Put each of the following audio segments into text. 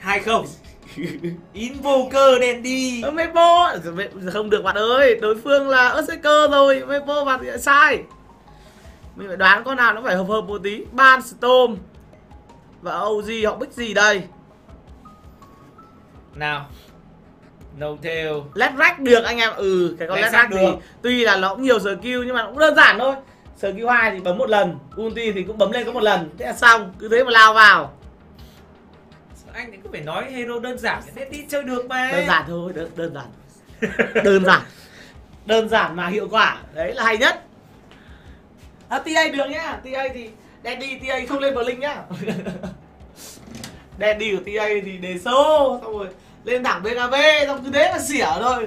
2-0. Invoker Dandy. Mepo không được bạn ơi, đối phương là Berserker rồi, Mepo bạn thì sai. Mình phải đoán con nào nó phải hợp hợp một tí. Ban Storm và OG họ bích gì đây? Nào. No tail. Let Rack được anh em. Cái con Let Rack thì tuy là nó cũng nhiều skill nhưng mà cũng đơn giản thôi. Skill 2 thì bấm một lần, ulti thì cũng bấm lên có một lần, thế là xong, cứ thế mà lao vào. Anh cứ phải nói hero đơn giản thế đi chơi được mà. Đơn giản thôi, đơn giản. Đơn giản mà hiệu quả, đấy là hay nhất. TA được nhá, TA thì Dandy TA không lên Blink nhá. Dandy của TA thì đề số, xong rồi lên thẳng BKB, xong cứ thế mà xỉa thôi.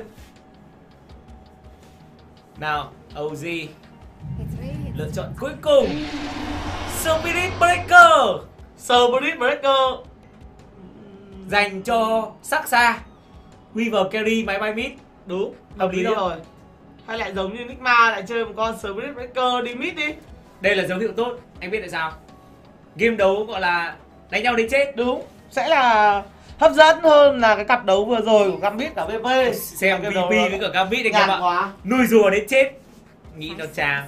Nào, OG lựa chọn cuối cùng Spirit Breaker. Spirit Breaker dành cho Saksa, Weaver carry máy bay mid. Đúng, hợp lý rồi. Hay lại giống như Nigma lại chơi một con Spirit Breaker đi mid đi. Đây là dấu hiệu tốt, anh biết tại sao? Game đấu gọi là đánh nhau đến chết. Đúng, sẽ là hấp dẫn hơn là cái cặp đấu vừa rồi của Gambit cả VP. Xem VP với cả Gambit anh em ạ. Quá. Nuôi rùa đến chết. Nghĩ nó chàng.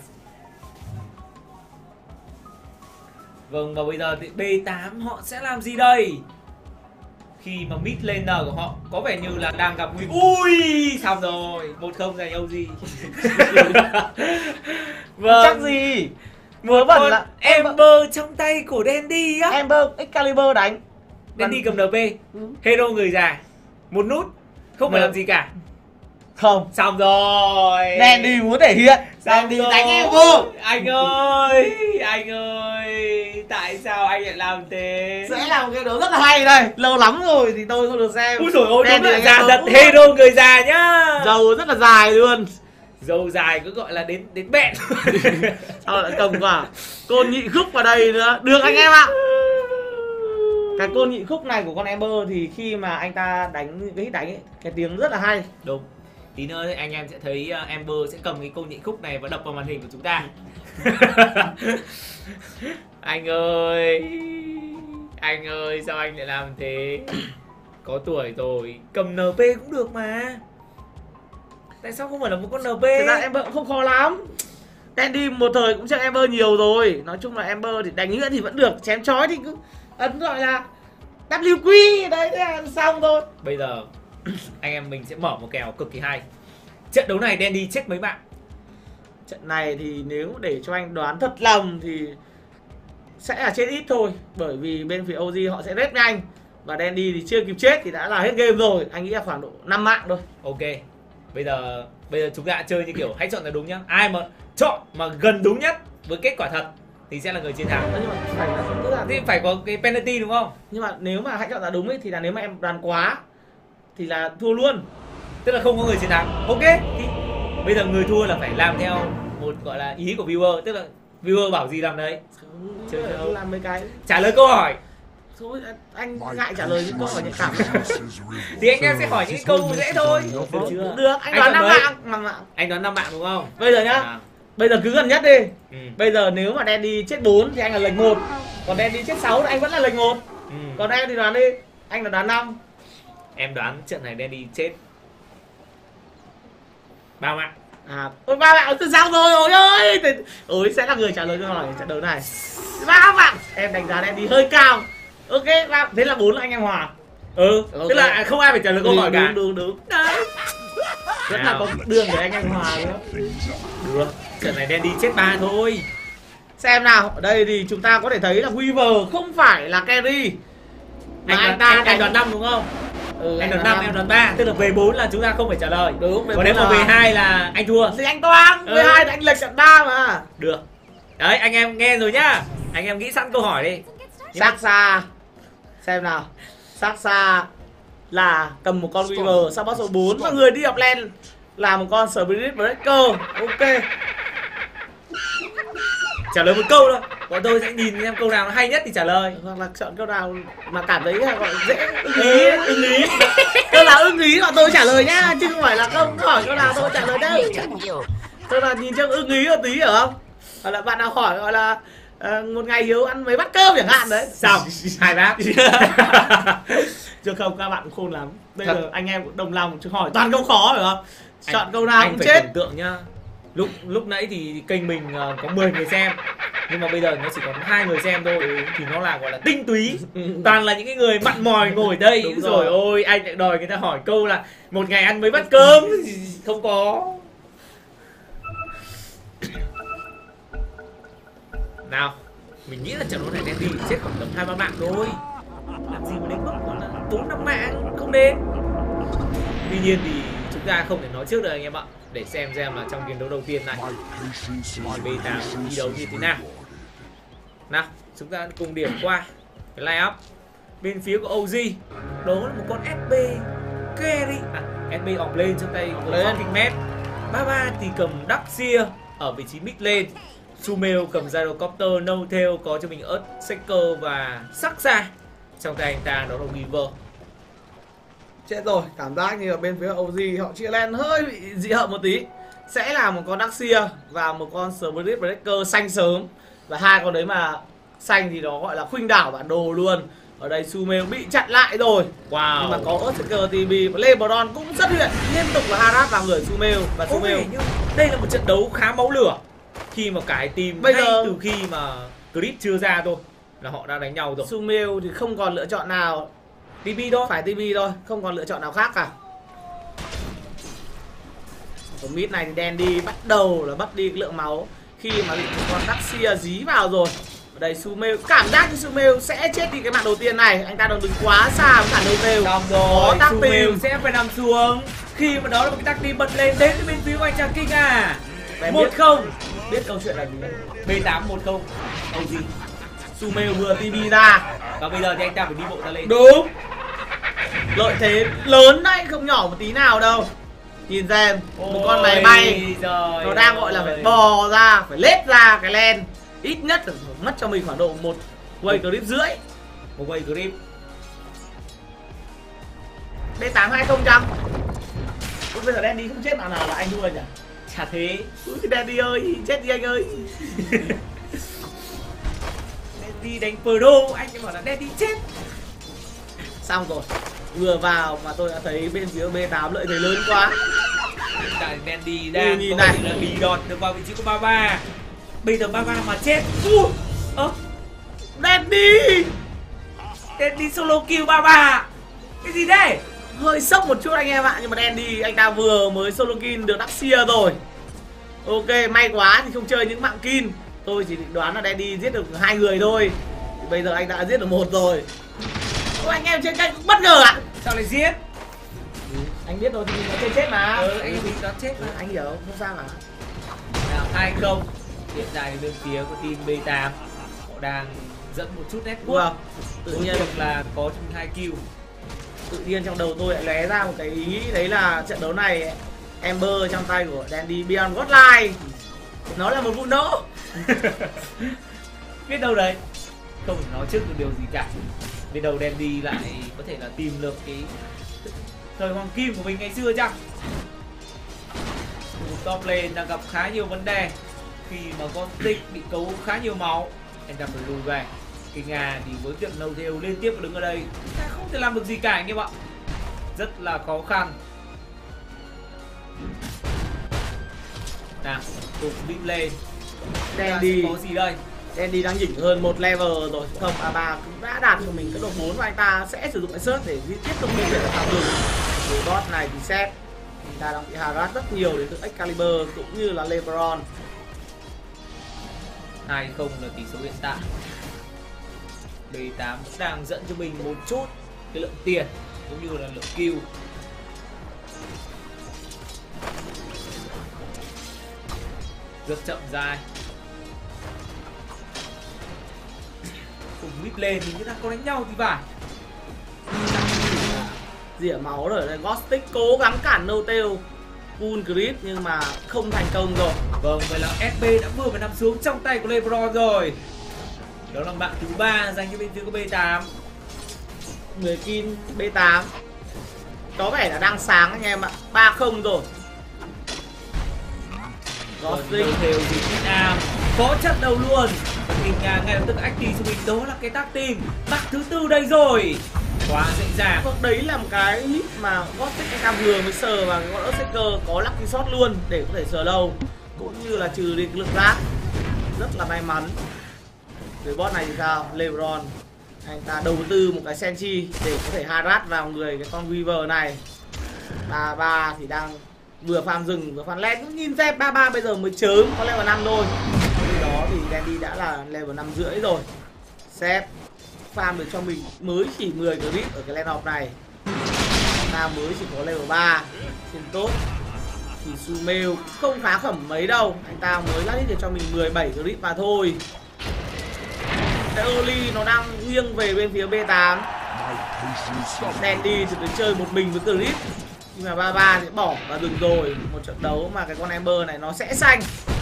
Vâng, và bây giờ thì B8 họ sẽ làm gì đây? Khi mà mid laner của họ có vẻ như là đang gặp nguy. Ui, xong rồi, 1-0 dành OG. Vâng. Chắc gì? Vừa bẩn là Ember trong tay của Dandy á. Ember Excalibur đánh. Dandy cầm NP. Hero người già. Một nút, không phải làm gì cả. Không. Xong rồi. Dandy muốn thể hiện. Dandy đánh Ember. Anh ơi, tại sao anh lại làm thế? Sẽ là một cái đấu rất là hay đây. Lâu lắm rồi thì tôi không được xem. Úi dồi ôi, đúng là già thật, hero người già nhá. Dầu rất là dài luôn. Dầu dài cứ gọi là đến bẹn. Sao lại cầm quả côn nhị khúc vào đây nữa. Được anh em ạ. Cái côn nhị khúc này của con Ember thì khi mà anh ta đánh cái hit đánh ấy, cái tiếng rất là hay. Đúng. Tí nữa anh em sẽ thấy Ember sẽ cầm cái côn nhị khúc này và đập vào màn hình của chúng ta. Anh ơi, sao anh lại làm thế? Có tuổi rồi, cầm NP cũng được mà. Tại sao không phải là một con NP? Thực ra Ember cũng không khó lắm. Dandy một thời cũng chơi Ember nhiều rồi. Nói chung là Ember thì đánh nghĩa thì vẫn được. Chém chói thì cứ ấn gọi là WQ. Đấy, thế là xong thôi. Bây giờ anh em mình sẽ mở một kèo cực kỳ hay. Trận đấu này Dandy chết mấy bạn? Trận này thì nếu để cho anh đoán thật lòng thì sẽ là chết ít thôi. Bởi vì bên phía OG họ sẽ rết nhanh. Và Dandy thì chưa kịp chết thì đã là hết game rồi. Anh nghĩ là khoảng độ 5 mạng thôi. Ok. Bây giờ chúng ta chơi như kiểu hãy chọn là đúng nhá. Ai mà chọn mà gần đúng nhất với kết quả thật thì sẽ là người chiến thắng. Nhưng mà phải là tức là thì phải có cái penalty đúng không? Nhưng mà nếu mà hãy chọn là đúng ấy thì là nếu mà em đoán quá thì là thua luôn. Tức là không có người chiến thắng. Ok. Thì bây giờ người thua là phải làm theo một gọi là ý của viewer, tức là viewer bảo gì làm đấy. Chơi đâu làm mấy cái. Trả lời câu hỏi. Thôi anh ngại trả lời những câu hỏi nhạy cảm. Thì anh em sẽ hỏi những câu dễ thôi. Được chưa? Được, anh đoán 5 mạng. Anh đoán 5 mạng đúng không? Bây giờ nhá. Bây giờ cứ gần nhất đi. Bây giờ nếu mà Dandy chết 4 thì anh là lệnh 1. Còn Dandy chết 6 thì anh vẫn là lệnh 1. Còn em thì đoán đi. Anh là đoán 5. Em đoán trận này Dandy chết 3 mạng. Ôi 3 mạng từ sao rồi, ôi ơi. Ôi sẽ là người trả lời câu hỏi trận đấu này. 3 mạng. Em đánh giá Dandy hơi cao. Ok, thế là 4 là anh em hòa. Okay. Tức là không ai phải trả lời câu hỏi cả. Đúng. Đấy. Rất là có đường để anh em hòa nữa. Được, trận này Dandy chết 3 thôi. Xem nào, ở đây thì chúng ta có thể thấy là Weaver không phải là carry. Anh đoán 5 đúng không? Anh đoán 5, em đoán 3. Tức là về 4 là chúng ta không phải trả lời. Đúng. Còn nếu mà về 2 là anh thua. Thì anh toang, về 2 thì anh lệch trận 3 mà. Được. Đấy, anh em nghe rồi nhá. Anh em nghĩ sẵn câu hỏi đi. Saksa. Xem nào. Saksa là cầm một con Weaver support số 4 và người đi up lane là một con Spirit Breaker. Ok. Trả lời một câu thôi. Bọn tôi sẽ nhìn xem câu nào hay nhất thì trả lời. Hoặc là chọn câu nào mà cảm thấy gọi dễ ưng ý. Câu nào ưng ý bọn tôi trả lời nhá, chứ không phải là không hỏi câu nào tôi trả lời đâu. Tôi là nhìn cho ưng ý một tí hiểu không? Hoặc là bạn nào hỏi gọi là một ngày Hiếu ăn mấy bát cơm chẳng hạn đấy. Xong, 2 bát. Chưa Không, các bạn cũng khôn lắm. Bây Thật. giờ anh em cũng đồng lòng chứ hỏi toàn câu khó phải không? Chọn câu nào anh cũng phải chết. tưởng tượng nhá. Lúc nãy thì kênh mình có 10 người xem, nhưng mà bây giờ nó chỉ còn 2 người xem thôi, thì nó là gọi là tinh túy. Toàn là những cái người mặn mòi ngồi đây. Đúng Rồi rồi. ôi, anh lại đòi người ta hỏi câu là một ngày ăn mấy bát cơm. Không có. Nào, mình nghĩ là trận đấu này đen đi chết khoảng tầm 2-3 mạng thôi. Làm gì mà đến mức gọi là 4-5 mạng, không đến. Tuy nhiên thì chúng ta không thể nói trước được anh em ạ. Để xem là trong game đấu đầu tiên này B8 thi đấu như thế nào. Nào, chúng ta cùng điểm qua cái line up. Bên phía của OG, đó là một con SB carry, SB ỏng lên trong tay của Fucking Mad. Baba thì cầm Daxia ở vị trí mid lane. Sumail cầm Gyrocopter, No Tail có cho mình Earthshaker và Saksa. Trong tay anh ta đó là Weaver. Chết rồi, cảm giác như ở bên phía OG họ chia len hơi bị dị hợm một tí. Sẽ là một con Daxia và một con Spirit Breaker xanh sớm. Và hai con đấy mà xanh thì nó gọi là khuynh đảo bản đồ luôn. Ở đây Sumail bị chặn lại rồi. Wow. Nhưng mà có Earthshaker TB và Lebron cũng rất huyện, liên tục là harass vào người Sumail. Và Sumail đây là một trận đấu khá máu lửa. Khi mà cả team bây ngay giờ từ khi mà clip chưa ra thôi là họ đã đánh nhau rồi. Sumail thì không còn lựa chọn nào, TB thôi. phải TB thôi, không còn lựa chọn nào khác cả. Ở mid này thì Dandy bắt đầu là mất đi cái lượng máu khi mà bị một con Daxia dí vào rồi. Ở đây Sumail cảm giác như Sumail sẽ chết đi cái mạng đầu tiên này. Anh ta đừng quá xa với cả No Tail. Xong rồi, tag Sumail team. sẽ phải nằm xuống. Khi mà đó là một cái tag team bật lên đến từ bên phía của anh chàng King à. Em 1-0. biết câu chuyện là gì đấy. B8 1-0. OG. Sumail vừa TB ra. Và bây giờ thì anh ta phải đi bộ ra lên. Đúng. Lợi thế lớn đấy, không nhỏ một tí nào đâu. Nhìn xem, một con máy bay nó đang gọi là phải bò ra, phải lết ra cái len. Ít nhất là mất cho mình khoảng độ một quay clip rưỡi. một quay clip. B8 20 chăng? Ủa, bây giờ Dandy không chết nào nào là anh thua nhỉ? Chả thế. Ui, Dandy ơi, chết đi anh ơi. Đi đánh Pro, anh ấy bảo là Dandy chết. Xong rồi, vừa vào mà tôi đã thấy bên phía B8 lợi thế lớn quá. Tại Dandy đang nhìn có này. thể là bị đọt được vào vị trí của Baba. Bây giờ Baba mà chết. Dandy Dandy solo kill Baba. Cái gì đây? hơi sốc một chút anh em ạ, nhưng mà Dandy anh ta vừa mới solo kill được Daxia rồi. Ok, may quá thì không chơi những mạng kill. Tôi chỉ định đoán là Dandy giết được 2 người thôi. Thì bây giờ anh đã giết được 1 rồi. Ôi, anh em trên kênh cũng bất ngờ ạ. Sao lại giết? Anh biết rồi thì mình đã chơi chết mà. Anh bị đó chết mà. Anh hiểu, không sao cả. Nào 2-0. Hiện tại bên phía của team B8 họ đang dẫn một chút network. Wow. Tự Tự nhiên nhiên là có chung 2 kill. tự nhiên trong đầu tôi lại lóe ra một cái ý đấy là trận đấu này Ember trong tay của Dandy Beyond Godline nó là một vụ nổ. Biết đâu đấy. Không thể nói trước được điều gì cả. Biết đâu Dandy lại có thể là tìm được cái thời hoàng kim của mình ngày xưa chăng? Khu vực top lane đang gặp khá nhiều vấn đề. Khi mà con Stick bị cấu khá nhiều máu, anh ta phải lùi về. Cái Nga thì với việc No Tail liên tiếp đứng ở đây, ta không thể làm được gì cả anh em ạ. Rất là khó khăn. Nào, cùng bít lên. Dandy Có gì đây? Dandy đang nhỉnh hơn một level rồi. Không, A3 cũng đã đạt cho mình cái độ 4 và anh ta sẽ sử dụng cái search để tiếp tục di chuyển ở phạm đường. Cái boss này thì xét anh ta đang bị harass rất nhiều đến từ Excalibur cũng như là Lebron. 2-0 là tỷ số hiện tại. B8 cũng đang dẫn cho mình một chút cái lượng tiền cũng như là lượng kill. Rất chậm dài. Cùng mid lên thì chúng ta có đánh nhau thì phải. Rỉa máu rồi đây, Ghostick cố gắng cản No Tail full grip nhưng mà không thành công rồi. Vâng, vậy là SB đã vừa phải nằm xuống trong tay của Lebron rồi. Đó là mạng thứ 3 dành cho bên phía của B8. 10 kill B8 có vẻ là đang sáng anh em ạ. 3-0 rồi. Ghostick đều gì Nam có trận đầu luôn. Và King Nga ngay lập tức active cho mình, đó là cái tag team mạng thứ 4 đây rồi. quá dễ dàng. Vâng, đấy là một cái hit mà Gothic anh ta vừa mới sờ và cái con Earthshaker có lucky shot luôn để có thể sờ lâu, cũng như là trừ đi cái lực rác. Rất là may mắn. Dưới boss này thì sao? Lebron anh ta đầu tư một cái Senchi để có thể harass vào người cái con Weaver này. 33 thì đang vừa farm rừng vừa farm len. Nhìn xem 33 bây giờ mới chớm có level 5 thôi. Khi đó thì Dandy đã là level 5 rưỡi rồi. Seth farm được cho mình mới chỉ 10 grip ở cái lane off này. Ta mới chỉ có level 3 trên tốt. Thì Sumail không phá khẩm mấy đâu. Anh ta mới lát được cho mình 17 grip mà thôi. Cái early nó đang nghiêng về bên phía B8. Dandy thì được chơi một mình với grip. Nhưng mà 33 thì bỏ vào rừng rồi. Một trận đấu mà cái con Ember này nó sẽ xanh.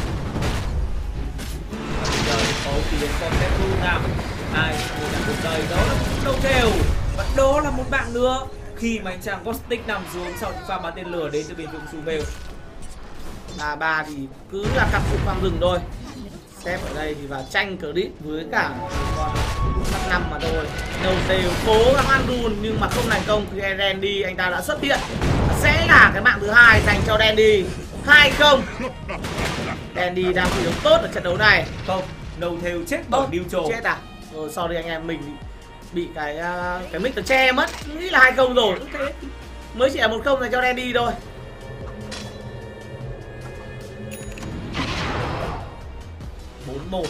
Giờ thì có thì đến con Tepu nào. Ai người đã cuộc đời đó là đầu đều. Và đó là một bạn nữa. Khi mà anh chàng Gothic nằm xuống sau những pha bắn tên lửa đến từ bên phía Sumail. 33 thì cứ là cặp phục farm rừng thôi. Sếp ở đây thì vào tranh credit với cả con sắp 5 mà thôi. Đầu đều cố gắng ăn đun nhưng mà không thành công khi Dandy anh ta đã xuất hiện. Sẽ là cái mạng thứ hai dành cho Dandy. 2-0. Dandy đang thi đấu tốt ở trận đấu này. Không, đầu theo chết bởi neutral. Chết à? Rồi sau đây anh em mình bị cái mic che mất. Nghĩ là 2-0 rồi. Okay. Mới chỉ là 1-0 dành cho Dandy thôi. 4-1.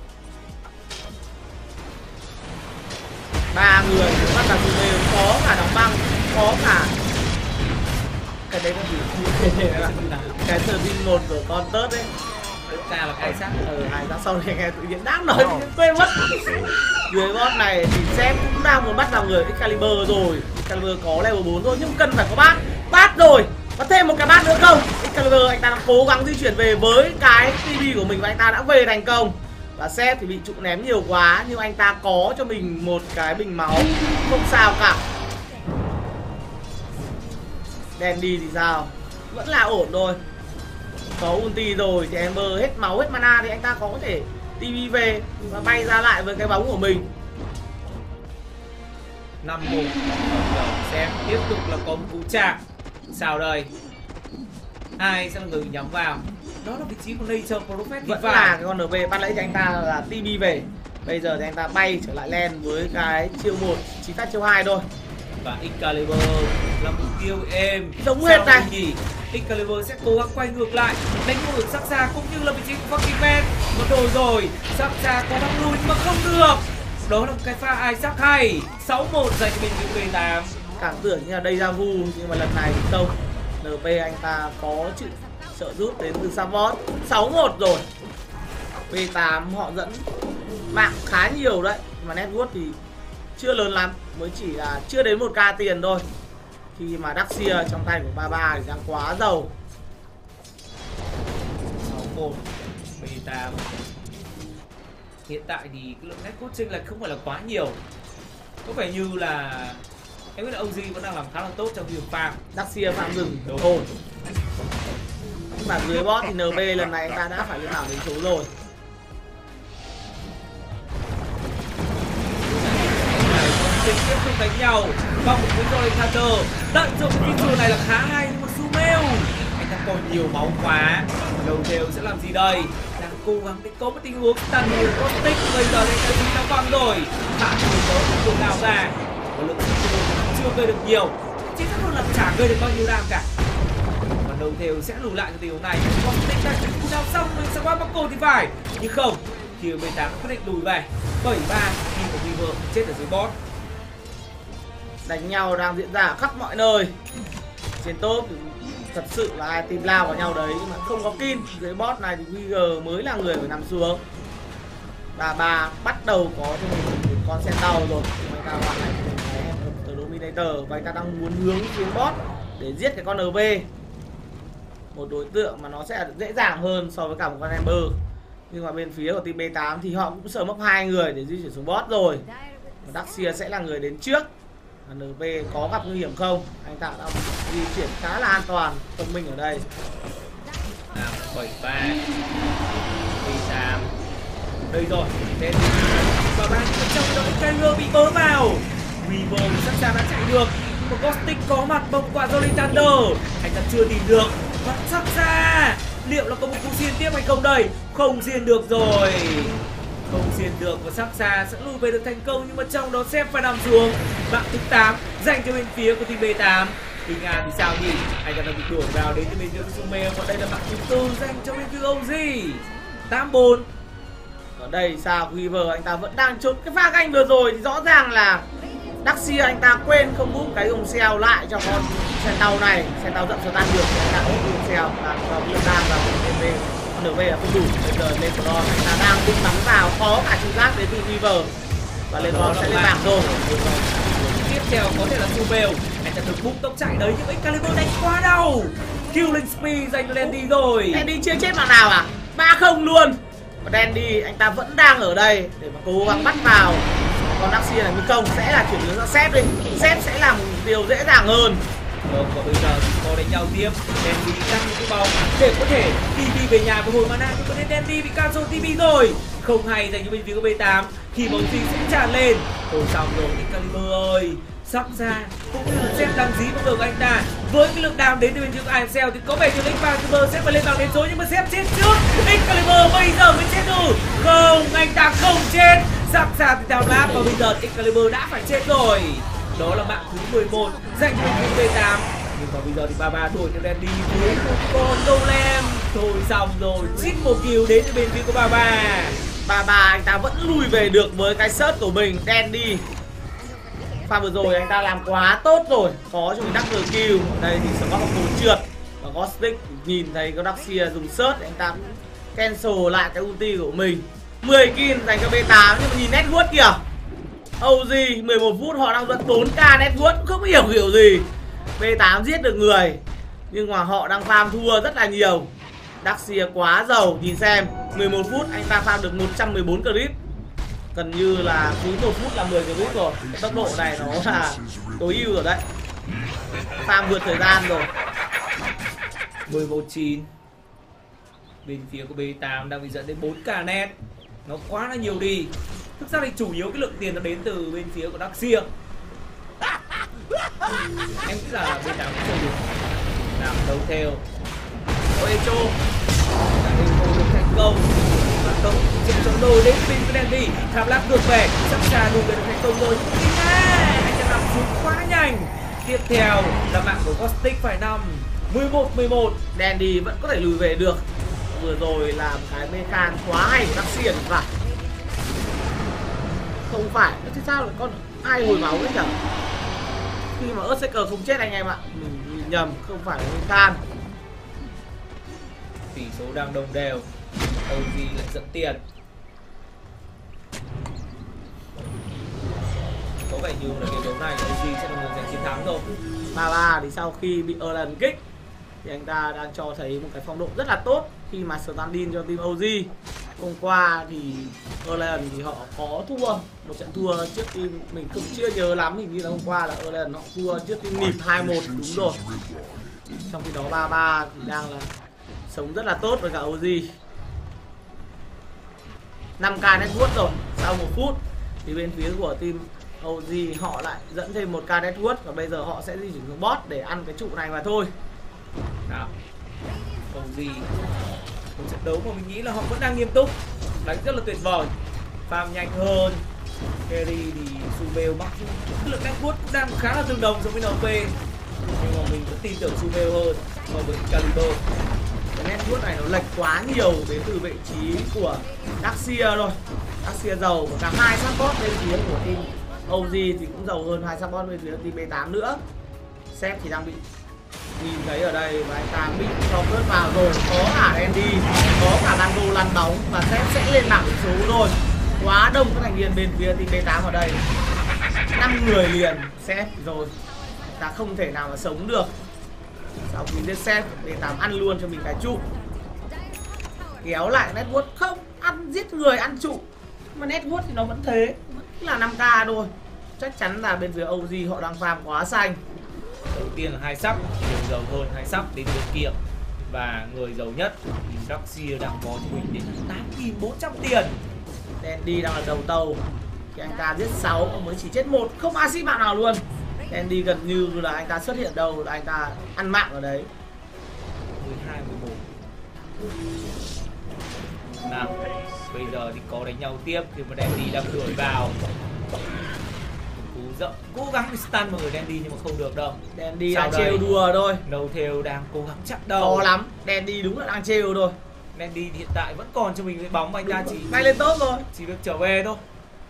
3 người bắt đầu đều có cả đóng băng, có cả cái đấy là gì? Cái sờ tin 1 của con tớt đấy. Tất cả là ai sát. Ai ra sau này nghe tự nhiên đang nói quên mất. Dưới boss này thì Seth cũng đang muốn bắt vào người Excalibur rồi. Excalibur có level 4 thôi nhưng cần phải có bát. Bát rồi. Có thêm một cái bát nữa không? Excalibur anh ta đang cố gắng di chuyển về với cái TB của mình và anh ta đã về thành công. Và Seth thì bị trụ ném nhiều quá nhưng anh ta có cho mình một cái bình máu. Không sao cả. Dandy thì sao? Vẫn là ổn thôi. Có ulti rồi thì Ember hết máu hết mana thì anh ta có thể TV về và bay ra lại với cái bóng của mình. 5-1. Xem tiếp tục là có một cú chạm. Sao đây? Ai sẽ là người nhắm vào? Đó là vị trí của Nature Prophet. Vẫn là cái con NP bắt lấy cho anh ta là TV về. Bây giờ thì anh ta bay trở lại lane với cái chiêu 1 chỉ phát chiêu 2 thôi. Và Excalibur là mục tiêu êm. Giống hết này. Excalibur sẽ cố gắng quay ngược lại, đánh ngược sắc xa cũng như là vị trí của fucking man. Một đồ rồi, sắc xa cố gắng lùi nhưng mà không được. Đó là một cái pha ai sắc hay. 6-1 dành cho bên phía B8. Cảm tưởng như là đây ra vu nhưng mà lần này thì không. NP anh ta có sự trợ giúp đến từ support. 6-1 rồi. B8 họ dẫn mạng khá nhiều đấy. Mà network thì chưa lớn lắm, mới chỉ là chưa đến 1k tiền thôi. Khi mà Daxia trong tay của 33 thì đang quá giàu. 6-1 B8. Hiện tại thì cái lượng netcode chênh lệch không phải là quá nhiều. Có vẻ như là em biết là OG vẫn đang làm khá là tốt trong việc farm. Daxia farm rừng ổn. Nhưng mà dưới boss thì NB lần này anh ta đã phải lên đảo đến số rồi. Tiếp tục đánh nhau bằng một cái rồi Carter. Đợi dụng cái feature này là khá hay nhưng mà Sumail anh ta còn nhiều máu quá. Đầu đều sẽ làm gì đây? Đang cố gắng để có một tình huống tàn nhiều Gothic. Bây giờ anh ta đã văng rồi. Hạ thủ có một cuộc nào ra. Và lượng chưa gây được nhiều. Chính xác hơn là chả gây được bao nhiêu đam cả. Và đầu đều sẽ lùi lại cái tình huống này. Gothic đang đánh cú nào xong mình sẽ qua Marco thì phải. Nhưng không. Khi B8 quyết định lùi về 7-3 khi của Weaver chết ở dưới boss. Đánh nhau đang diễn ra ở khắp mọi nơi. Trên top thì thật sự là hai team lao vào nhau đấy mà không có kill. Dưới boss này thì Wigger mới là người phải nằm xuống. Bà bắt đầu có cho mình một con Centaur rồi. Anh ta gọi lại một cái Dominator và anh ta đang muốn hướng xuống boss để giết cái con NB. Một đối tượng mà nó sẽ dễ dàng hơn so với cả một con Ember. Nhưng mà bên phía của team B8 thì họ cũng sợ mốc 2 người để di chuyển xuống boss rồi. Daxia sẽ là người đến trước. NP có gặp nguy hiểm không? Anh ta đã di chuyển khá là an toàn, thông minh ở đây. 7-3 B8 đây rồi. Và 3% trong Kyler bị bớ vào. Weaver chắc chắn đã chạy được. Một Ghostick có mặt bông quả Jolly Thunder. Anh ta chưa tìm được. Và chắc ra liệu là có một cú xiên tiếp hay không đây? Không xiên được rồi. Không xiên được và sắc xa sẽ lùi về được thành công, nhưng mà trong đó Sep phải nằm xuống. Mạng thứ 8 dành cho bên phía của team B8. Kinh An thì sao nhỉ? Anh ta đã bị đuổi vào đến từ bên phía Sumer. Còn đây là mạng thứ 4 dành cho bên phía OG. 8-4. Ở đây sao Weaver anh ta vẫn đang chốt cái pha canh vừa rồi thì rõ ràng là Daxia anh ta quên không bút cái dùng xeo lại cho con xe tàu này. Xe tàu dậm tan được thì anh ta ốp dùng xeo và Lâm Đan và NV. NV là không đủ, bây giờ lên của anh ta đang định bắn vào, có cả trùng giác đến từ Weaver và lên sẽ lên bảng rồi. Tiếp theo có thể là Subel. Anh ta được bút tốc chạy đấy nhưng Excalibur đánh quá đau. Killing Spree dành cho Dandy rồi. Dandy chưa chết mạng nào à? 3-0 luôn. Và Dandy anh ta vẫn đang ở đây để mà cố gắng bắt vào. Còn Daxia này mới không, sẽ là chuyển hướng ra Sep đi. Sep sẽ là một điều dễ dàng hơn. Và bây giờ thì có đánh nhau tiếp. Dandy cắt những cái bóng để có thể đi về nhà với hồi mana, nhưng có nên Dandy bị cancel TV rồi. Không hay dành cho bên phía của B8 khi bóng gì sẽ tràn lên. Ôi xong rồi Excalibur ơi, sắp ra cũng như là Sep đang dí vào người của anh ta. Với cái lượng đam đến từ bên phía của ISL thì có vẻ như Excalibur sẽ phải lên bằng đến số, nhưng mà Sep chết trước. Excalibur bây giờ mới chết rồi. Không, anh ta không chết. Sắp ra thì theo lap và bây giờ Excalibur đã phải chết rồi. Đó là mạng thứ 11 dành cho bên phía B8. Nhưng mà bây giờ thì 33 đuổi theo Dandy với một con golem. Thôi xong rồi, giết một kill đến từ bên phía của 33. 33 anh ta vẫn lùi về được với cái search của mình. Dandy pha vừa rồi anh ta làm quá tốt rồi, có cho mình double kill. Đây thì Scott không trượt và Ghostick nhìn thấy có Daxia dùng search, anh ta cancel lại cái ulti của mình. 10 kill dành cho B8, nhưng mà nhìn network kìa. OG 11 phút họ đang dẫn 4k network, không hiểu kiểu gì. B8 giết được người nhưng mà họ đang farm thua rất là nhiều. Daxia quá giàu, nhìn xem 11 phút anh ta farm được 114 clip. Gần như là cứ 1 phút là 10 clip rồi. Cái tốc độ này nó là tối ưu rồi đấy. Farm vượt thời gian rồi. 11-9. Bên phía của B8 đang bị dẫn đến 4k net. Nó quá là nhiều đi. Thực ra thì chủ yếu cái lượng tiền nó đến từ bên phía của Daxia. Em nghĩ là B8 cũng chơi được. Làm đấu theo Oecho đã được thành công. Và công trên chống đôi đến bên của Dandy. Tham lap ngược về, sắp xa đùi về được thành công rồi. Anh ta làm xuống quá nhanh. Tiếp theo là mạng của Ghostick phải nằm 11-11. Dandy vẫn có thể lùi về được. Vừa rồi là một cái mechan quá hay của Daxia thì phải. Không phải, thế sao lại con ai hồi máu đấy nhở? Khi mà Earthshaker không chết anh em ạ. Mình nhầm, không phải là mechan. Tỷ số đang đồng đều. OG lại dẫn tiền. Có vẻ như là cái đấu này OG sẽ là người giành chiến thắng rồi. 33 thì sau khi bị Erlen kích thì anh ta đang cho thấy một cái phong độ rất là tốt khi mà stand-in cho team OG. Hôm qua thì Erlen thì họ có thua một trận thua trước team, mình cũng chưa nhớ lắm, hình như là hôm qua là Erlen họ thua trước team NiP 2-1 đúng rồi. Trong khi đó 33 thì đang là sống rất là tốt với cả OG. 5k network rồi. Sau 1 phút thì bên phía của team OG họ lại dẫn thêm 1k network và bây giờ họ sẽ di chuyển xuống bot để ăn cái trụ này mà thôi. Nào, OG một trận đấu mà mình nghĩ là họ vẫn đang nghiêm túc, đánh rất là tuyệt vời, farm nhanh hơn. Carry thì Subel mắc cái lượng network cũng đang khá là tương đồng so với NP, nhưng mà mình vẫn tin tưởng Subel hơn so với Excalibur. Cái network này nó lệch quá nhiều đến từ vị trí của Daxia rồi. Daxia giàu và cả hai support bên phía của team OG thì cũng giàu hơn hai support bên phía team B8 nữa. Sep thì đang bị nhìn thấy ở đây và anh ta bị cho rớt vào rồi, có cả Dandy, có cả Dango lăn bóng và Sep sẽ lên bảng điểm số rồi. Quá đông các thành viên bên phía team B8 ở đây, 5 người liền Sep rồi, ta không thể nào mà sống được. Sau khi giết Sep, B8 ăn luôn cho mình cái trụ, kéo lại network, không ăn giết người ăn trụ mà network thì nó vẫn thế, vẫn là 5k thôi. Chắc chắn là bên phía OG họ đang farm quá xanh. Đầu tiên là hai sắp, người giàu hơn hai sắp đến bên kia, và người giàu nhất thì Daxia đang có cho mình đến 8.400 tiền. Dandy đang là đầu tàu Thì anh ta giết 6 mới chỉ chết 1, không axit mạng nào luôn. Dandy gần như là anh ta xuất hiện đâu là anh ta ăn mạng ở đấy. 12 11. Nào, bây giờ thì có đánh nhau tiếp thì mà Dandy đang đuổi vào. Cú rộng, cố gắng stun mọi người Dandy nhưng mà không được đâu. Dandy đang trêu đùa thôi. Nâu Theo đang cố gắng chặn đầu. To lắm, Dandy đúng là đang trêu thôi. Dandy hiện tại vẫn còn cho mình cái bóng và anh ta chỉ bay lên tốt rồi. Chỉ việc trở về thôi.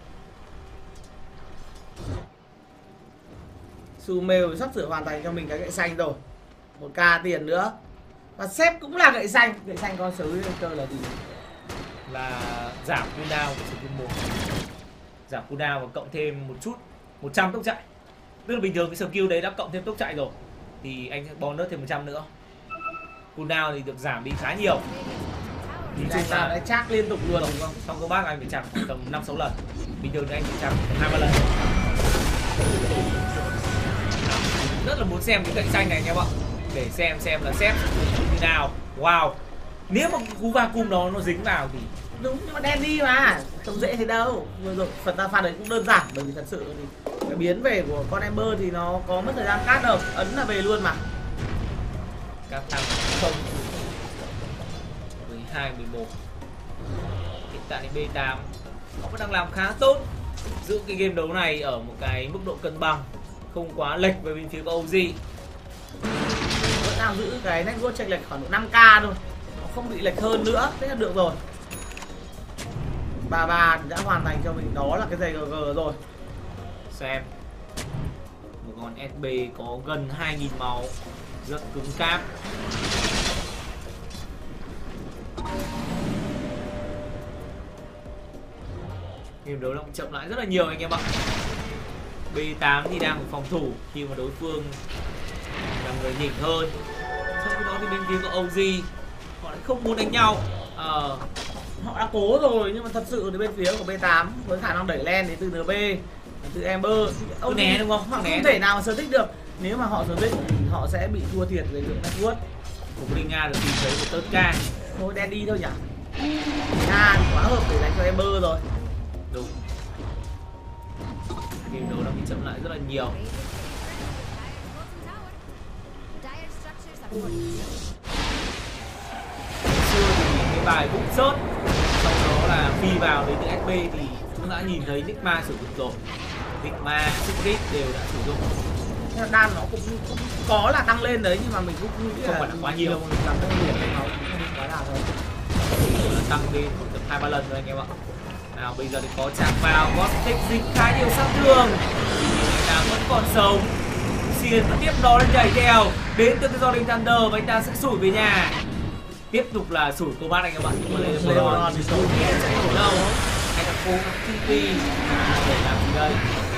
Sumail sắp sửa hoàn thành cho mình cái gậy xanh rồi. 1k tiền nữa. Và sếp cũng là gậy xanh con số cơ là gì? Là giảm cooldown của skill 1. Giảm cooldown và cộng thêm một chút 100 tốc chạy. Tức là bình thường cái skill đấy đã cộng thêm tốc chạy rồi thì anh sẽ bonus thêm 100 nữa. Cooldown thì được giảm đi khá nhiều. Thì anh ta đã chắc liên tục luôn đúng không? Trong cơ bác anh phải chạm tầm 5-6 lần. Bình thường thì anh phải chạm 2-3 lần. Rất là muốn xem cái gậy xanh này nha bạn. Để xem là sếp như nào. Wow. Nếu mà cú vacuum đó nó dính vào thì đúng, nhưng mà Dandy mà không dễ thế đâu. Vừa rồi phần ta pha đấy cũng đơn giản, bởi vì thật sự thì cái biến về của con Ember thì nó có mất thời gian cắt đâu, ấn là về luôn mà. Các thằng không 12 11. Hiện tại thì B8 họ vẫn đang làm khá tốt, giữ cái game đấu này ở một cái mức độ cân bằng, không quá lệch về bên phía của OG. Vẫn đang giữ cái network chênh lệch khoảng độ 5k thôi, nó không bị lệch hơn nữa, thế là được rồi. 33 thì đã hoàn thành cho mình đó là cái giày GG rồi. Xem một con SB có gần 2000 máu, rất cứng cáp. Game đấu động chậm lại rất là nhiều anh em ạ. B8 thì đang phòng thủ khi mà đối phương là người nhỉnh hơn. Trong khi đó thì bên phía của OG họ lại không muốn đánh nhau. Họ đã cố rồi nhưng mà thật sự thì bên phía của B8 với khả năng đẩy lên đến từ NB, từ Ember, ông né đúng không? Họ không thể nào mà sở thích được. Nếu mà họ sở thích thì họ sẽ bị thua thiệt về lượng network. Của Linh Nga được tìm thấy một tớt ca. Thôi Dandy thôi nhỉ. Nga thì quá hợp để đánh cho Ember rồi. Đúng. Game đấu đang bị chậm lại rất là nhiều. Xưa thì cái bài bụng sốt, sau đó là phi vào đến từ SB thì chúng đã nhìn thấy Nigma sử dụng rồi. Nigma, Secret đều đã sử dụng. Đan nó cũng có là tăng lên đấy nhưng mà mình cũng nghĩ không phải là quá nhiều. Mình làm đơn điểm nó cũng quá là thôi. Tăng lên tầm 2-3 lần rồi anh em ạ. Nào bây giờ thì có chạm vào, Gothic dính khá nhiều sát thương. Anh vẫn còn sống. Xiên vẫn tiếp đó lên nhảy theo. Đến từ cái Rolling Thunder và anh ta sẽ sủi về nhà. Tiếp tục là sủi cô bác anh em ạ. Nhưng mà lên Leon thì sủi kia chạy nổi đâu. Anh ta cố gắng TV để làm gì đây?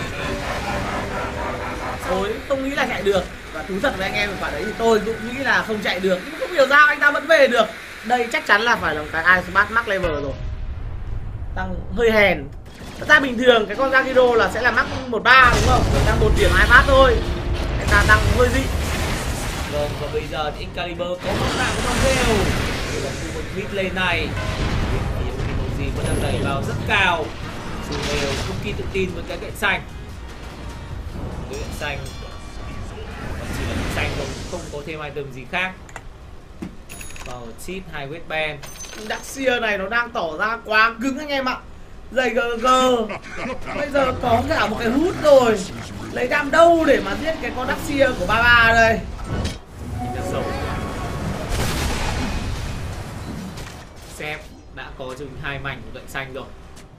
Tôi không nghĩ là chạy được. Và thú thật với anh em quả đấy thì tôi cũng nghĩ là không chạy được. Nhưng không hiểu sao anh ta vẫn về được. Đây chắc chắn là phải là một cái Ice Bat Max Level rồi. Tăng hơi hèn. Thật ra bình thường cái con Zakiro là sẽ là mắc 13 đúng không? Rồi tăng 1 điểm 2 bát thôi. Người ta tăng hơi dị. Vâng, và bây giờ thì Excalibur có mất mạng của Nongel. Đây là khu vực mid lane này. Thì OG vẫn đang đẩy vào rất cao. Sumail không kỳ tự tin với cái gậy xanh. Cái gậy xanh chỉ là gậy xanh thôi, không có thêm item gì khác. Vào chip 2 Westband. Daxia này nó đang tỏ ra quá cứng anh em ạ. Giày GG bây giờ có cả một cái hút rồi. Lấy đam đâu để mà giết cái con Daxia của 33 đây. Sep đã có cho mình 2 mảnh của gậy xanh rồi.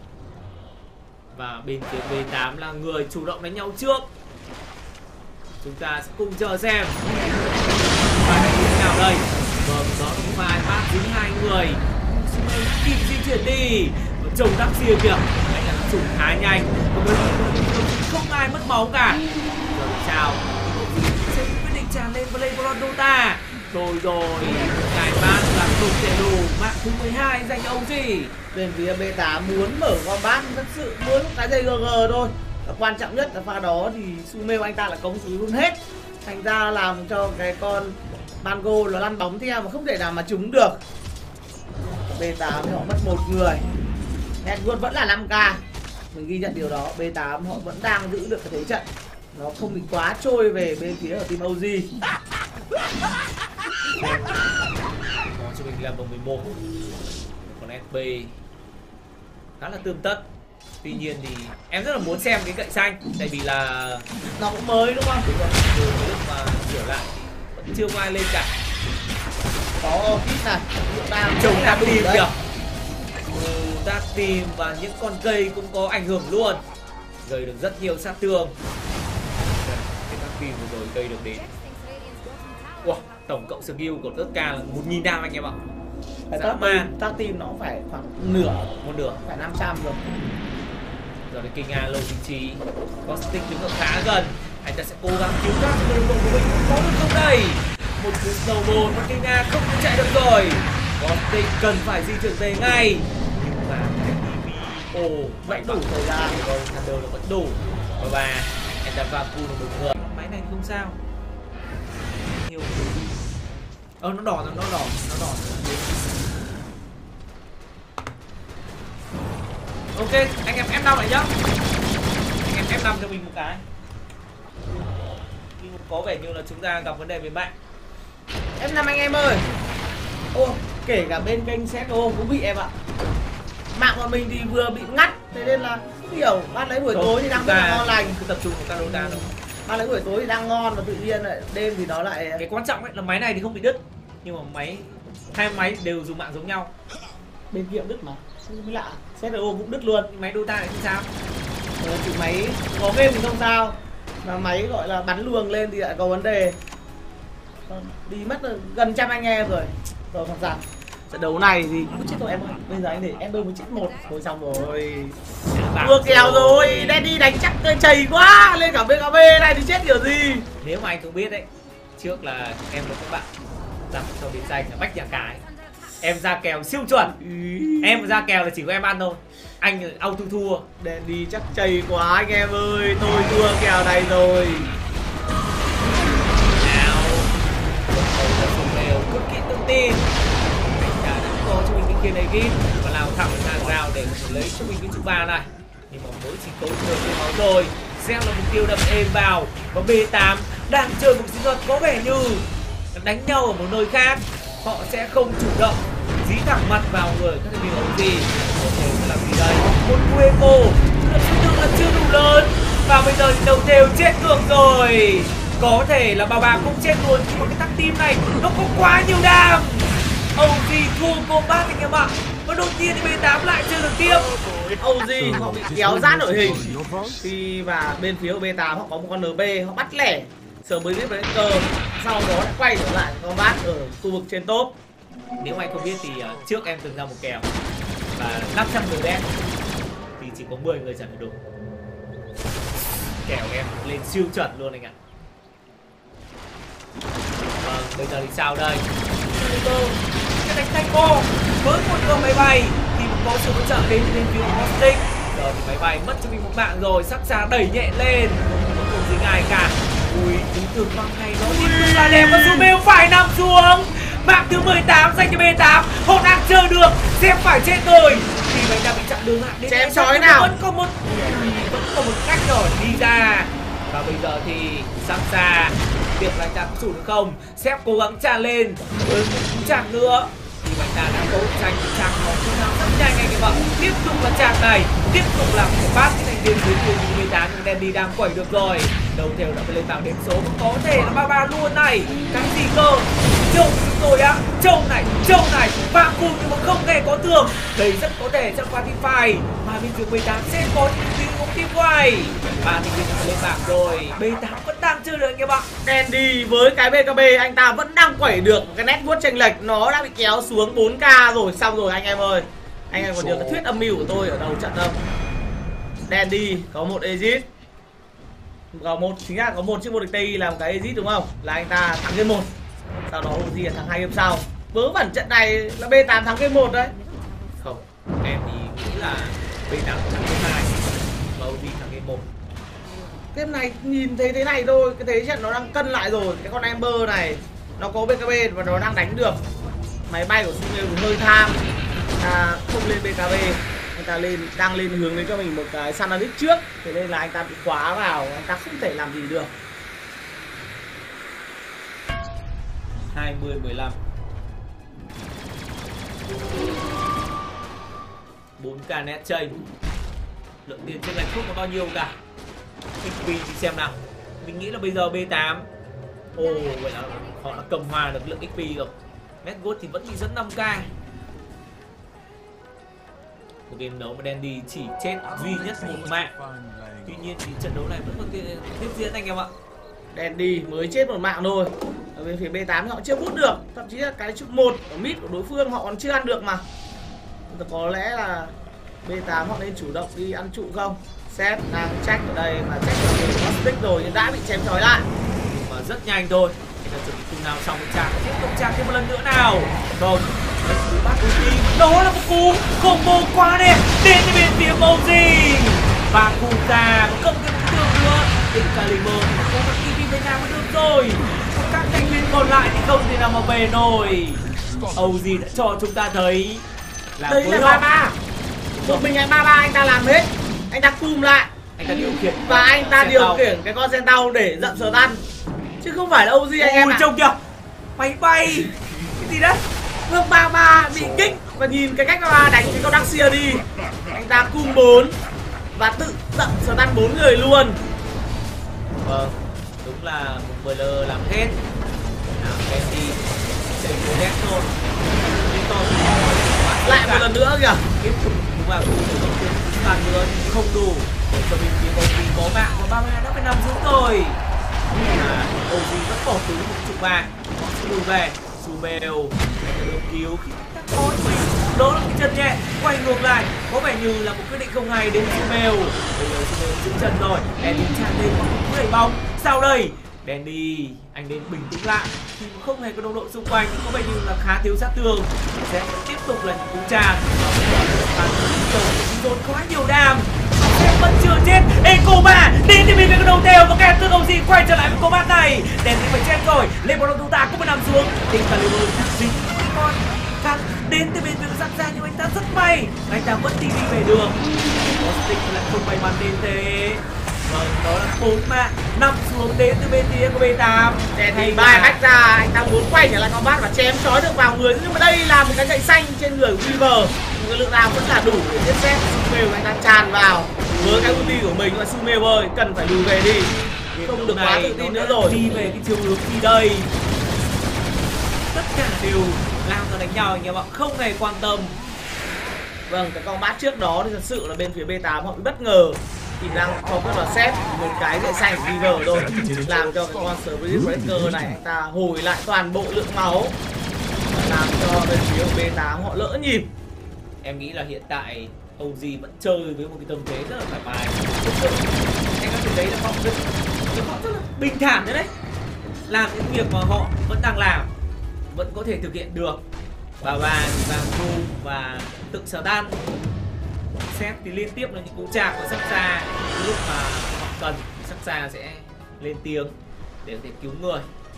Và bên phía B8 là người chủ động đánh nhau trước. Chúng ta sẽ cùng chờ xem và đánh như thế nào đây. Vâng, đó là một vài phát dính 2 người. Sumail kịp di chuyển đi. Và chồng Daxia kìa, anh là chủ khá nhanh. Không ai mất máu cả. Rồi chào. Sẽ quyết định tràn lên Playground Dota. Rồi ngài ban là tục chạy đồ mạng thứ 12 dành cho ông gì. Bên phía B8 muốn mở combat thật sự muốn cái giày GG thôi. Và quan trọng nhất là pha đó thì Sumail anh ta là công sứ luôn hết. Thành ra làm cho cái con Mango nó lăn bóng theo mà không thể nào mà trúng được. B8 thì họ mất 1 người. Network vẫn là 5k. mình ghi nhận điều đó. B8 họ vẫn đang giữ được cái thế trận, nó không bị quá trôi về bên phía ở team OG. Đó, cho mình là vòng 11. Còn SB khá là tươm tất. Tuy nhiên thì em rất là muốn xem cái gậy xanh, tại vì là Nó cũng mới đúng không? đúng rồi, từ cái lúc mà sửa lại vẫn chưa có ai lên cả. Có kít này, đang Trồng là ta tìm đấy. kìa. Ta tìm và những con cây cũng có ảnh hưởng luôn, gây được rất nhiều sát thương. Cái ta tìm vừa rồi gây được đến wow, tổng cộng skill của tất cả là 1000 đam anh em ạ. Phải Dã man. tác team nó cũng phải khoảng nửa, Một nửa. phải 500 rồi. Rồi đến King A lô vị trí, có stick đứng ở khá gần, anh ta sẽ cố gắng cứu các cho đồng đội của mình. Có được không đây? Một cú snowball và King A không thể chạy được rồi. Có stick cần phải di chuyển về ngay, nhưng mà ồ Vẫn đủ thời gian. rồi Thunder là vẫn đủ. Và anh ta vào là một người. Máy này không sao. Nhiều nó đỏ rồi, nó đỏ. Ok, anh em F5 lại nhá. Anh em F5 cho mình một cái. Nhưng có vẻ như là chúng ta gặp vấn đề về mạng. F5 anh em ơi. Ô, kể cả bên kênh CSGO cũng bị em ạ. Mạng của mình thì vừa bị ngắt, thế nên là không hiểu, ban lấy buổi tối thì đang rất là ngon lành. Cứ tập trung vào Carota đâu. Ban lấy buổi tối thì đang ngon và tự nhiên lại đêm thì nó lại Cái quan trọng ấy là máy này thì không bị đứt, nhưng mà hai máy đều dùng mạng giống nhau. bên kia cũng đứt mà. Không mới lạ. CSGO cũng đứt luôn. Nhưng máy Dota thì không sao. Thì máy có game thì không sao, mà máy gọi là bắn luồng lên thì lại có vấn đề. Đi mất gần trăm anh em rồi. Rồi thật rằng trận đấu này thì cũng chết rồi em ơi. Bây giờ anh để em đôi mới chết một. Thôi xong rồi. Vừa kèo rồi, Daddy đánh chắc cây chày quá. Lên cả BKB này thì chết kiểu gì. Nếu mà anh không biết đấy, trước là em và các bạn làm cho biệt danh là Bách Nhà Cái. Em ra kèo siêu chuẩn. Em ra kèo là chỉ có em ăn thôi. Anh auto thua. Daddy chắc chày quá anh em ơi. Tôi thua kèo này rồi. Nào đều cực kỳ tự tin. Anh ta đã có cho mình cái kia này ghi và lao thẳng hàng rào để lấy cho mình cái trụ ba này. Nhưng mà mới chỉ có được cái máu rồi. Xem là mục tiêu đập êm vào. Và B8 đang chơi một chiến thuật có vẻ như đánh nhau ở một nơi khác. Họ sẽ không chủ động dí thẳng mặt vào người các thành viên gì. Có thể làm gì đây? Một cú eco lượng số lượng là chưa đủ lớn. Và bây giờ thì đầu đều chết ngược rồi. Có thể là bà cũng chết luôn, nhưng mà cái tắc team này nó có quá nhiều đam. OG thua combat anh em ạ. Và đột nhiên thì B8 lại chơi được tiếp. OG họ bị kéo giãn đội hình. Khi và bên phía của B8 họ có một con NB, họ bắt lẻ sớm mới biết với cơ, sau đó lại quay trở lại combat ở khu vực trên top. Nếu anh không biết thì trước em từng ra một kèo và 500 người đen thì chỉ có 10 người trả lời đúng. Kèo em lên siêu chuẩn luôn anh ạ. Vâng, bây giờ thì sao đây? Cái đánh taiko với một con máy bay thì có sự hỗ trợ đến phía Mostic. Giờ thì máy bay mất cho mình một mạng rồi, sắp ra đẩy nhẹ lên, không dính ai cả. Ui, tính thường băng này nó tiếp tục là đẹp và Zumeo phải nằm xuống. Mạng thứ 18 dành cho B8, họ đang chơi được, xem phải chết rồi. Thì mình đang bị chặn đường lại đến Chém chói nào. vẫn còn một cách rồi đi ra. Và bây giờ thì sắp ra việc là ta có chủ được không? Sếp cố gắng tràn lên với một cú chạm nữa thì bạn ta đã cố giành chạm một cú nào rất nhanh anh em ạ. Tiếp tục là chạm này, tiếp tục là một phát cái thành viên dưới cùng 18 nhưng Dandy đang quẩy được rồi. Đầu đều đã phải lên bảng điểm số, có thể là 33 luôn này. Cái gì cơ? Trông rồi á, trông này và cùng nhưng mà không hề có tường. Đây rất có thể trong qua team fight mà bên phía 18 sẽ có những tình huống team fight. Ba thành viên lên bảng rồi, B8 vẫn đang chơi được anh em ạ. Dandy với cái BKB anh ta vẫn đang quẩy được cái nét vuốt chênh lệch, nó đã bị kéo xuống 4k rồi, xong rồi anh em ơi. Anh em còn nhớ cái thuyết âm mưu của tôi ở đầu trận không? Dandy có một Aegis, chính là có một chiếc vô địch TI là một cái Aegis đúng không? Là anh ta thắng game 1. Sau đó OG là thắng 2 game sau. Vớ vẩn trận này là B8 thắng game 1 đấy. Không, em thì nghĩ là B8 thắng game 2 và OG thắng game 1. Game này nhìn thấy thế này thôi, cái thế trận nó đang cân lại rồi. Cái con Ember này nó có BKB và nó đang đánh được. Máy bay của Sumeo hơi tham, không lên BKB. anh ta đang lên hướng đến cho mình một cái Sanadic trước, thế nên là anh ta bị khóa vào, anh ta không thể làm gì được. 20-15. 4k net chênh. Lượng tiền trên lệch không có bao nhiêu cả. XP thì xem nào. Mình nghĩ là bây giờ B8. Ồ, vậy là họ đã cầm hòa được lượng XP rồi. Medgood thì vẫn bị dẫn 5k. Một game đấu mà Dandy chỉ chết duy nhất một mạng. Tuy nhiên thì trận đấu này vẫn còn tiếp diễn anh em ạ. Dandy mới chết một mạng thôi. Ở bên phía B8 họ chưa hút được, thậm chí là cái trụ 1 ở mid của đối phương họ còn chưa ăn được mà. Có lẽ là B8 họ nên chủ động đi ăn trụ không? Seth đang check ở đây mà check ở stick rồi nhưng đã bị chém chói lại. Mà rất nhanh thôi. Chúng ta chuẩn bị cùng nào xong một tràng, tiếp tục tràng thêm một lần nữa nào. Không, cú bắt ulti, đó là một cú combo quá đẹp đến từ bên phía Moji. Và Kuta cộng thêm một tường nữa. Định Caliber có một TV bên nào mới được rồi. Còn các thành viên còn lại thì không thể nào mà về nổi. OG đã cho chúng ta thấy là đây là 33. Một mình anh 33 anh ta làm hết. Anh ta cùm lại, anh ta điều khiển và anh ta điều khiển cái con Centaur để dậm sờ tan. Chứ không phải là OG anh em ạ. Trông kìa, máy bay. Cái gì đấy? Vương 33 bị kích và nhìn cái cách 33 đánh cái con Daxia đi. Anh ta cung 4 và tự dậm sờ tan 4 người luôn. Vâng, đúng là một BL làm hết. Nào, Kenny chạy cố ghét thôi. Lại một lần nữa kìa. Tiếp tục đúng là cũng phải động viên bàn nữa nhưng không đủ để cho bên phía OG có mạng và 32 đã phải nằm xuống rồi. Mà OG vẫn bỏ túi một chục vàng. Họ sẽ lùi về. Sumel được cứu khi đã có mình. Đó là cái chân nhẹ quay ngược lại, có vẻ như là một quyết định không hay đến Sumel. Bây giờ Sumel giữ chân rồi. Dandy tràn lên một cú đẩy bóng. Sau đây Dandy anh đến bình tĩnh lại thì không hề có đồng đội xung quanh, có vẻ như là khá thiếu sát thương. Sẽ tiếp tục là những cú tràn và dồn quá nhiều đam. Sẽ vẫn chưa chết. Ekoma đến thì mình với cái đầu tèo và kèm từ OG quay trở lại với combat này. Dandy phải chết rồi. Lebron Tuta cũng phải nằm xuống. Tình Caliber dính con cắn đến từ bên phía sẵn ra nhưng anh ta rất may, anh ta vẫn đi về đường. Stick lại không may mắn đến thế. Vâng, đó là 4 mạng nằm xuống đến từ bên phía của B8. Thì bài bách ra, anh ta muốn quay trở lại combat và chém chói được vào người. Nhưng mà đây là một cái gậy xanh trên người của Weaver. Cái lượng đam vẫn là đủ để giết xét. Sumel anh ta tràn vào với cái ulti của mình. Và Sumel ơi, cần phải lùi về đi, không được quá tự tin nữa rồi. Đi về cái chiều hướng gì đây? Tất cả đều làm ra đánh nhau anh em ạ, không hề quan tâm. Vâng, cái combat trước đó thì thật sự là bên phía B8 họ bị bất ngờ. Thì đang cho các là xét một cái gậy xanh của Weaver thôi, làm cho cái con Spirit Breaker này anh ta hồi lại toàn bộ lượng máu, làm cho bên phía của B8 họ lỡ nhịp. Em nghĩ là hiện tại OG vẫn chơi với một cái tâm thế rất là thoải mái. Anh có thể thấy là họ rất là bình thản đấy, làm những việc mà họ vẫn đang làm, vẫn có thể thực hiện được. Và Zoom và tự sở tan. Xét thì liên tiếp là những cú chạm của Saksa. Lúc mà họ cần, Saksa sẽ lên tiếng để có thể cứu người.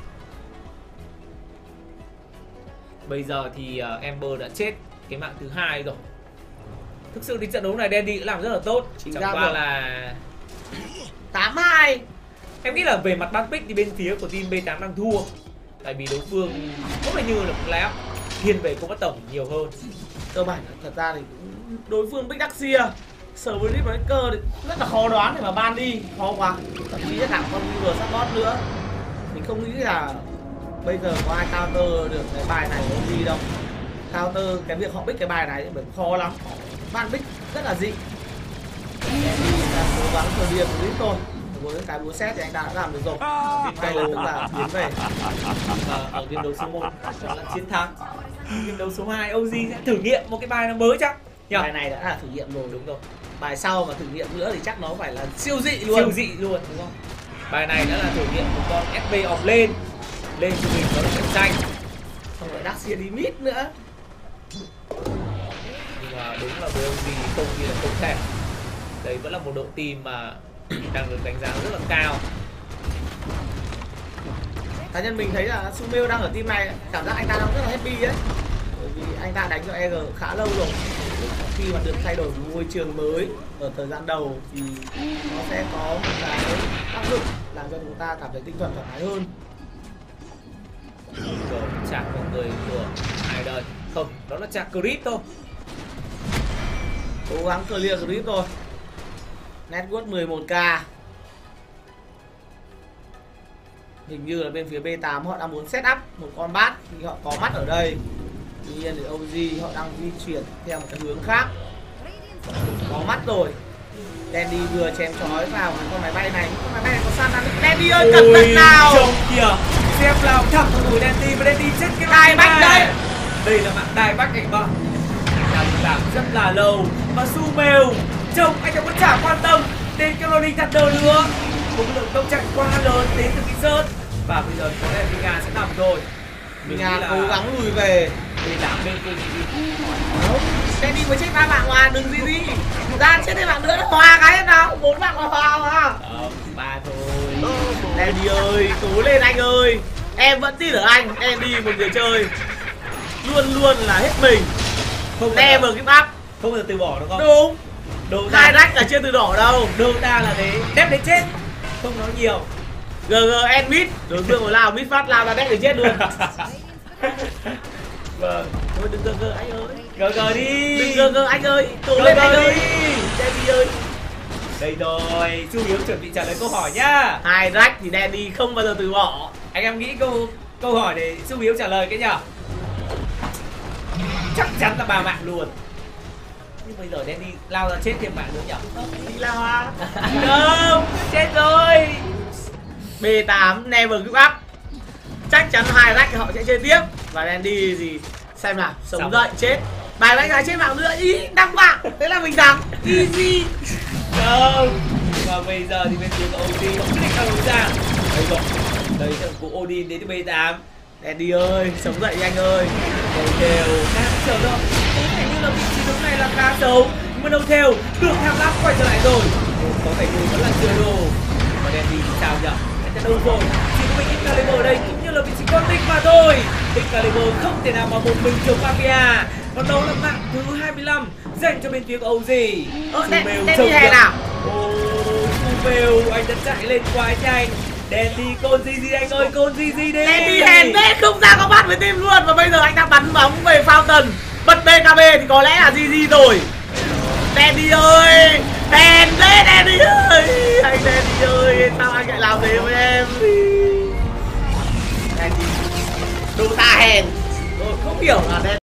Bây giờ thì Ember đã chết cái mạng thứ 2 rồi. Thực sự thì trận đấu này Dandy cũng làm rất là tốt. Chẳng qua là 8-2. em nghĩ là về mặt ban pick thì bên phía của team B8 đang thua. Tại vì đối phương có vẻ như là một lẽ thiên về combat tổng nhiều hơn. Cơ bản thật ra thì đối phương Big Daxia Spirit Breaker thì rất là khó đoán để mà ban đi, khó quá. Thậm chí là cả con Weaver support nữa. Mình không nghĩ là bây giờ có ai counter được cái bài này của OG đâu. Counter cái việc họ pick cái bài này bởi khó lắm. Ban pick rất là dị. Cố gắng thời điểm của thôi. Với cái búa xét thì anh ta đã làm được rồi. Đây là tức là tiến về. Ở game đấu số 1 là chiến thắng. Game đấu số 2 OG sẽ thử nghiệm một cái bài nó mới chắc. Bài này đã là thử nghiệm rồi. Đúng rồi. Bài sau mà thử nghiệm nữa thì chắc nó phải là siêu dị luôn. Siêu dị luôn đúng không? Bài này đã là thử nghiệm một con SV off lên cho mình có được cảnh xanh. Xong rồi Daxia đi mid nữa. Nhưng mà đúng là với OG không như là không thể. Đây vẫn là một đội team mà đang được đánh giá rất là cao. Cá nhân mình thấy là Sumel đang ở team này, cảm giác anh ta đang rất là happy ấy. Bởi vì anh ta đánh cho EG khá lâu rồi. khi mà được thay đổi một môi trường mới ở thời gian đầu thì nó sẽ có một cái tác dụng làm cho chúng ta cảm thấy tinh thần thoải mái hơn. Rồi chạc một người của ai đây? Không, đó là chạc Creep thôi. Cố gắng clear Creep thôi. Network 11k. Hình như là bên phía B8 họ đang muốn set up một con bát thì họ có mắt ở đây. Tuy nhiên thì OG họ đang di chuyển theo một cái hướng khác. Có mắt rồi. Dandy vừa chém chói vào con máy bay này. Con máy bay này có săn ăn. Dandy ơi, cẩn thận nào. Trông kìa, xem nào thẳng vào đuổi Dandy và Dandy chết cái đài bách đây. Đây là mạng đài bách anh mà. Đang làm rất là lâu và Sumail trông anh không có chả quan tâm đến cái Rolling Thunder nữa. Một lượng công chạy quá lớn đến từ cái sớt. Và bây giờ có lẽ Minga sẽ nằm rồi. Minga cố gắng lùi về để làm bên cùng gì. Dandy mới chết 3 mạng hòa, đừng gì ra chết thêm mạng nữa nó hòa cái hết nào, 4 mạng là hòa mà. 3 thôi. Dandy ơi, cố lên anh ơi. Em vẫn tin ở anh, em đi một người chơi luôn luôn là hết mình. Không never give up. Không bao giờ từ bỏ đúng không? Đúng. Dota Hai rách là chưa từ đỏ đâu. Dota là thế, đép đến chết. Không nói nhiều. GG end mid, đối phương của lao mid phát lao ra đép để chết luôn. Vâng. Thôi đừng GG anh ơi. GG đi. Đừng GG anh ơi. Cố lên anh ơi. Dandy ơi. Đây rồi, Chu Hiếu chuẩn bị trả lời câu hỏi nhá. Hai rách thì Dandy không bao giờ từ bỏ. Anh em nghĩ câu hỏi để Chu Hiếu trả lời cái nhở? Chắc chắn là 3 mạng luôn. Nhưng bây giờ Dandy lao ra chết thêm mạng nữa nhở? Đi lao à? Không, chết rồi. B8 never give up. Chắc chắn hai rách họ sẽ chơi tiếp. Và Dandy thì xem nào, sống dậy chết. Bài rách lại chết mạng nữa, ý 5 mạng. Thế là mình thắng. Easy. Không. Và bây giờ thì bên phía của Odin họ quyết định ra đối ra. Đây rồi. Đây là của Odin đến từ B8. Dandy ơi, sống dậy anh ơi. Đầu theo đang chờ đâu. Có thể như là vị trí đứng này là khá xấu. Nhưng mà đầu theo được tham lắp quay trở lại rồi. Có vẻ như vẫn là chưa đồ. Và Dandy thì sao nhỉ? Anh ta đâu rồi? Chỉ có mình Excalibur ở đây cũng như là vị trí con tinh mà thôi. Excalibur không thể nào mà một mình chống Mafia. Còn đó là mạng thứ 25 dành cho bên phía của OG. Dandy hèn nào. Sumail anh đã chạy lên quá nhanh. Dandy con GG anh ơi, con GG đi. Dandy hèn thế, không ra có bắt với team luôn. Và bây giờ anh đang bắn bóng về Fountain. Bật BKB thì có lẽ là GG rồi. Dandy ơi, hèn thế Dandy ơi. Anh Dandy ơi, sao anh lại làm thế với em? Dandy Dota hèn. Tôi không hiểu là Dandy